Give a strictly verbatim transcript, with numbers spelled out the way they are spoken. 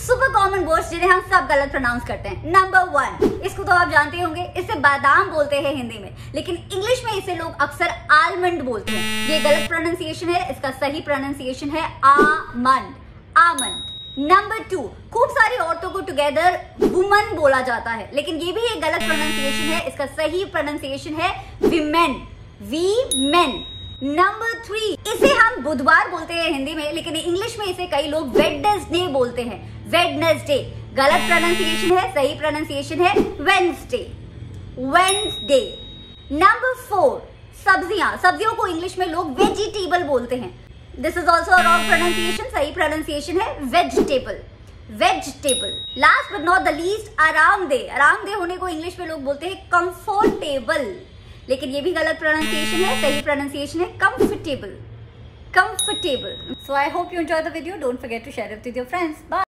Super common words जिन्हें हम सब गलत प्रोनाउंस करते हैं। नंबर वन, इसको तो आप जानते होंगे, इसे बादाम बोलते हैं हिंदी में, लेकिन इंग्लिश में इसे लोग अक्सर आलमंड बोलते हैं। ये गलत प्रोनाउंसिएशन है, इसका सही प्रोनाउंसिएशन है आमंड, आमंड। नंबर टू, खूब सारी औरतों को टुगेदर वुमन बोला जाता है, लेकिन ये भी एक गलत प्रोनाउंसिएशन है, इसका सही प्रोनाउंसिएशन है women, women. Number three, इसे हम बुधवार बोलते हैं हिंदी में, लेकिन इंग्लिश में इसे कई लोग वेडनेसडे बोलते हैं, वेडनेसडे। गलत प्रोनाउंसिएशन है, सही प्रोनाउंसिएशन है वेडनेसडे, वेडनेसडे। नंबर फोर, सब्जियां, सब्जियों को इंग्लिश में लोग वेजिटेबल बोलते हैं। This is also a wrong pronunciation, सही प्रोनाउंसिएशन है vegetable, vegetable. Last but not the least, आरामदेह, आरामदेह होने को इंग्लिश में लोग बोलते हैं कंफर्टेबल, लेकिन ये भी गलत प्रोनाउंसिएशन है, सही प्रोनाउंसिएशन है comfortable, comfortable. So I hope you enjoy the video, don't forget to share it with your friends. Bye.